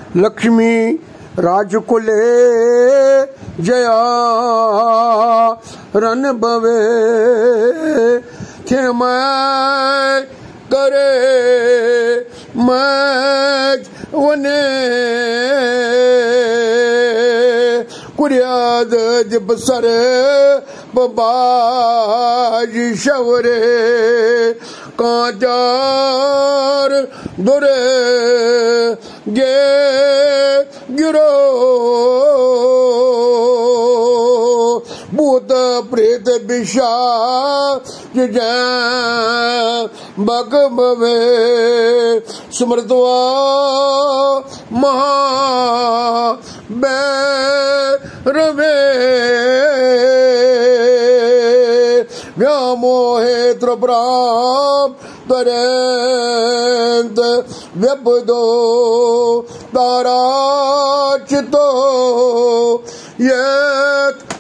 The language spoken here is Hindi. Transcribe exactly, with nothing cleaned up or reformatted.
लक्ष्मी राजकुले जया रन भवे थे मैं करे मैं वने कुरियाद जब सर बाजी शवरे कांचार दुरे गे गिरो भूत प्रेत बिशा बग भवे स्मृतवा महा बैरवे व्यामोहे त्रिपुराम तरेंत व्यपदो ताराचितो ये